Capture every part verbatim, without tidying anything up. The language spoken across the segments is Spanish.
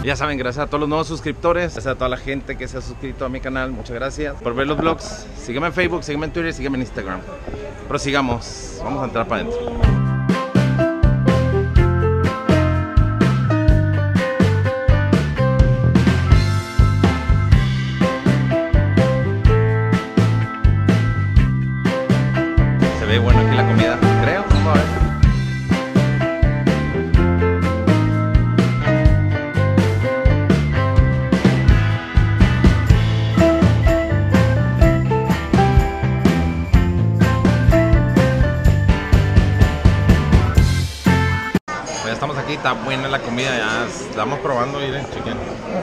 Ya saben, gracias a todos los nuevos suscriptores, gracias a toda la gente que se ha suscrito a mi canal. Muchas gracias por ver los vlogs. Sígueme en Facebook, sígueme en Twitter, sígueme en Instagram. Pero sigamos, vamos a entrar para adentro. Se ve bueno aquí la comida, creo. Vamos a ver. Ya estamos aquí, está buena la comida, ya estamos probando, miren, chequen.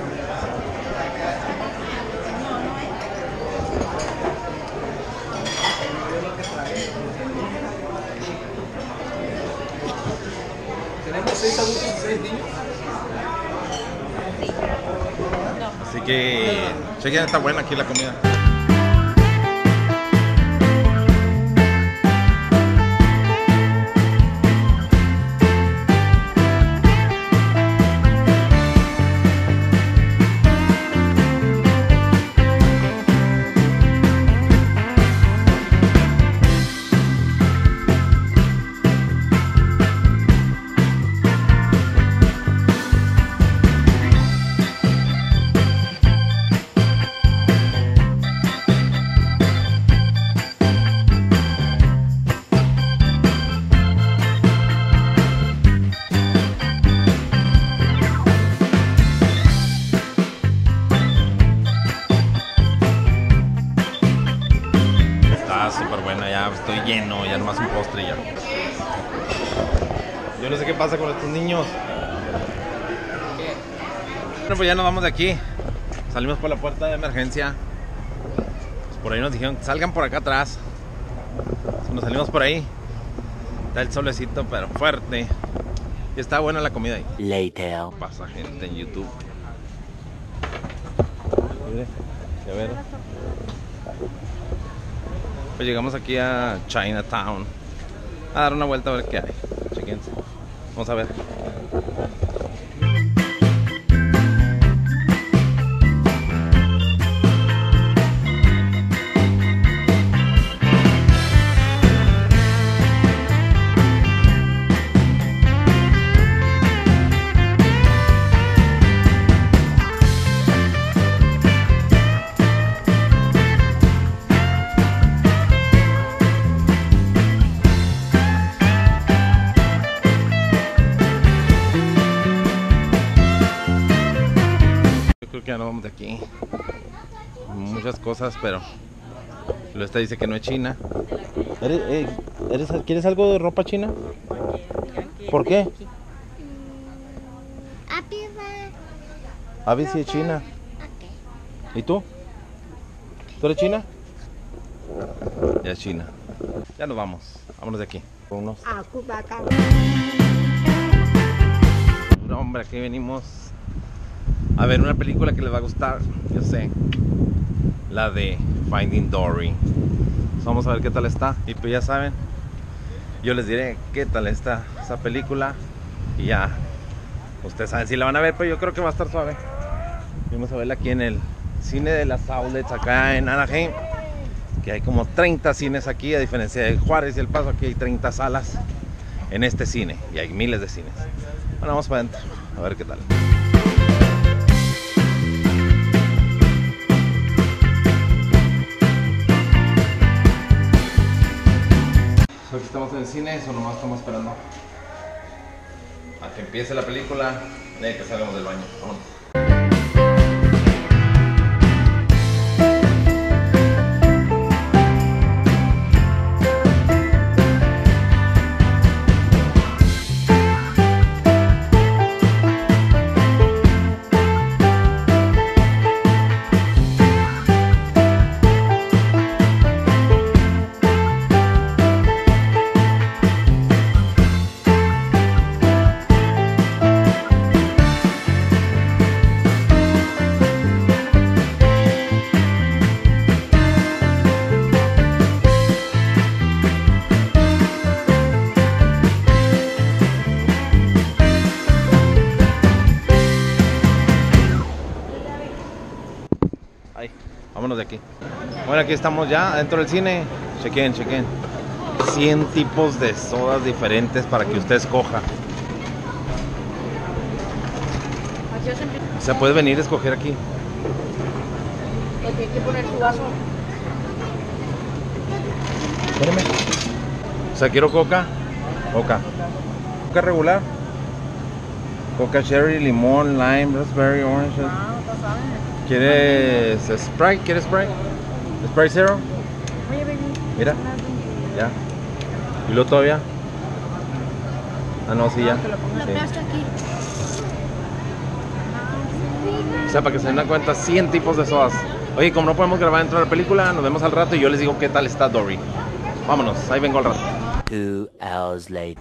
Tenemos seis adultos y seis niños. Así que chequen, está buena aquí la comida. Súper buena, ya estoy lleno, ya nomás un postre ya. Yo no sé qué pasa con estos niños. Bueno, pues ya nos vamos de aquí. Salimos por la puerta de emergencia. Pues por ahí nos dijeron, salgan por acá atrás. Nos salimos por ahí. Está el solecito, pero fuerte. Y está buena la comida ahí. Later. Pasa gente en YouTube. Mire, ya ver. Pues llegamos aquí a Chinatown a dar una vuelta a ver qué hay. Chequense. Vamos a ver. Que ya no vamos de aquí. Muchas cosas, pero lo está dice que no es China. ¿Eres, eh, eres, ¿Quieres algo de ropa china? ¿Por qué? A ver si es China. ¿Y tú? ¿Tú eres China? Ya es China. Ya nos vamos. Vámonos de aquí. Unos... No, hombre, aquí venimos a ver una película que les va a gustar, yo sé, la de Finding Dory. Entonces vamos a ver qué tal está. Y pues ya saben, yo les diré qué tal está esa película. Y ya, ustedes saben si la van a ver, pero yo creo que va a estar suave. Vamos a verla aquí en el cine de las Outlets, acá en Anaheim. Que hay como treinta cines aquí, a diferencia de Juárez y El Paso, aquí hay treinta salas en este cine. Y hay miles de cines. Bueno, vamos para adentro, a ver qué tal. Aquí estamos en el cine, eso nomás estamos esperando a que empiece la película y que salgamos del baño. Vámonos. vámonos de aquí. Bueno, aquí estamos ya dentro del cine. Chequen, chequen. cien tipos de sodas diferentes para que usted escoja. O sea, puede venir a escoger aquí. Porque hay que poner su vaso. Espérame. O sea, quiero coca. Coca. Coca regular. Coca cherry, limón, lime, raspberry, orange. Ah, no sabes. ¿Quieres Sprite? ¿Quieres Sprite? Sprite Zero. Oye, baby. Mira. Ya. ¿Y luego todavía? Ah, no, sí, ya. Que lo pongas. Sí. Aquí. O sea, para que se den cuenta, cien tipos de sodas. Oye, como no podemos grabar dentro de la película, nos vemos al rato y yo les digo qué tal está Dory. Vámonos, ahí vengo al rato. Two hours later.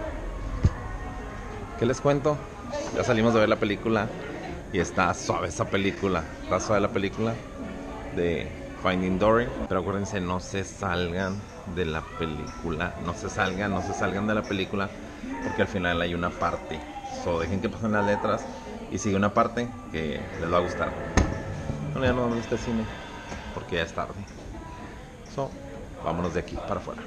¿Qué les cuento? Ya salimos de ver la película y está suave esa película. Está suave la película de Finding Dory. Pero acuérdense, no se salgan de la película. No se salgan, no se salgan de la película. Porque al final hay una parte. So, dejen que pasen las letras y sigue una parte que les va a gustar. Bueno, ya no vamos a este cine porque ya es tarde. So, vámonos de aquí para afuera.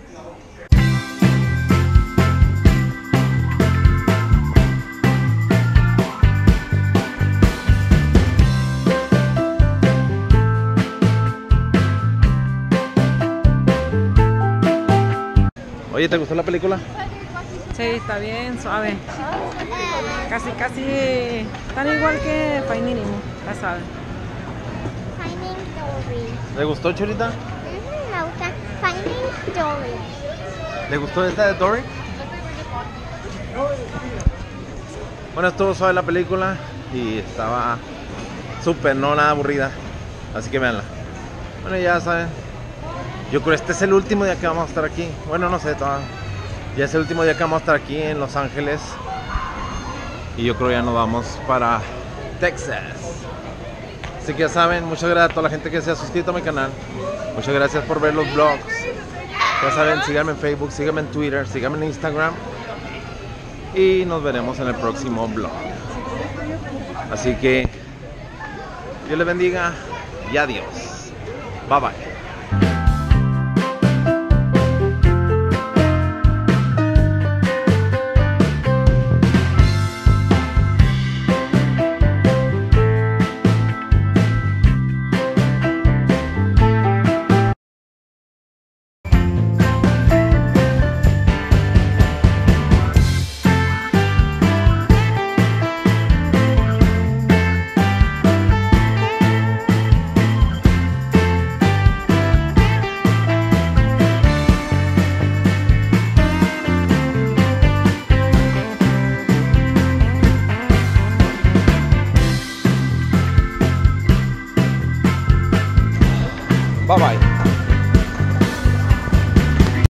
Oye, ¿te gustó la película? Sí, está bien, suave. Casi, casi tan igual que Finding Nemo, ya sabes. Finding Dory. ¿Le gustó, Chulita? Mm, me gusta Finding Dory. ¿Le gustó esta de Dory? Bueno, estuvo suave la película y estaba súper, no nada aburrida. Así que véanla. Bueno, ya saben. Yo creo que este es el último día que vamos a estar aquí. Bueno, no sé, todavía. Ya es el último día que vamos a estar aquí en Los Ángeles. Y yo creo ya nos vamos para Texas. Así que ya saben, muchas gracias a toda la gente que se ha suscrito a mi canal. Muchas gracias por ver los vlogs. Ya saben, síganme en Facebook, síganme en Twitter, síganme en Instagram. Y nos veremos en el próximo vlog. Así que Dios les bendiga y adiós. Bye bye. Bye bye.